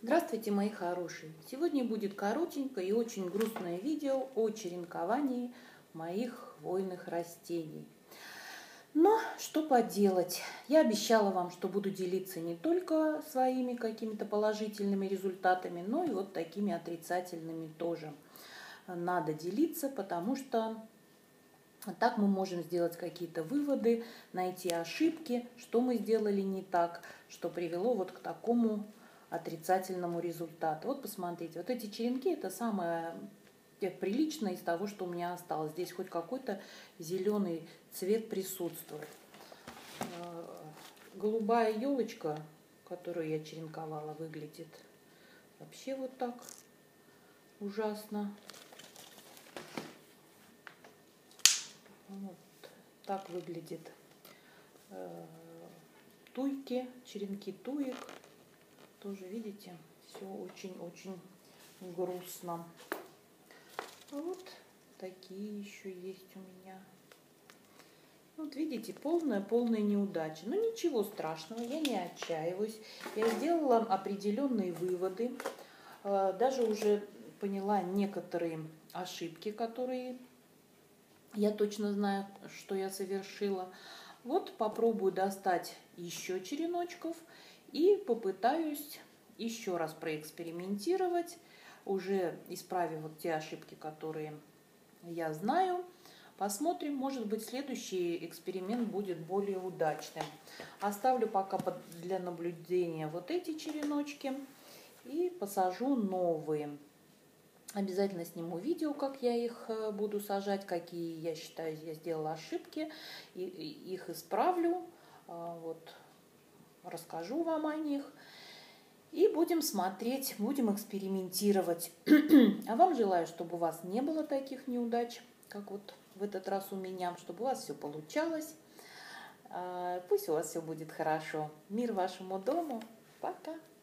Здравствуйте, мои хорошие! Сегодня будет коротенькое и очень грустное видео о черенковании моих хвойных растений. Но что поделать, я обещала вам, что буду делиться не только своими какими-то положительными результатами, но и вот такими отрицательными тоже. Надо делиться, потому что так мы можем сделать какие-то выводы, найти ошибки, что мы сделали не так, что привело вот к такому отрицательному результату. Вот посмотрите, вот эти черенки — это самое приличное из того, что у меня осталось. Здесь хоть какой-то зеленый цвет присутствует. Голубая елочка, которую я черенковала, выглядит вообще вот так ужасно. Вот так выглядит туйки, черенки туек. Тоже, видите, все очень-очень грустно. Вот такие еще есть у меня. Вот видите, полная неудача. Но ничего страшного, я не отчаиваюсь. Я сделала определенные выводы. Даже уже поняла некоторые ошибки, которые я точно знаю, что я совершила. Вот попробую достать еще череночков и попытаюсь еще раз проэкспериментировать, уже исправив вот те ошибки, которые я знаю. Посмотрим, может быть, следующий эксперимент будет более удачным. Оставлю пока для наблюдения вот эти череночки и посажу новые. Обязательно сниму видео, как я их буду сажать, какие, я считаю, я сделала ошибки, и их исправлю, вот, расскажу вам о них. И будем смотреть, будем экспериментировать. А вам желаю, чтобы у вас не было таких неудач, как вот в этот раз у меня, чтобы у вас все получалось. Пусть у вас все будет хорошо. Мир вашему дому. Пока!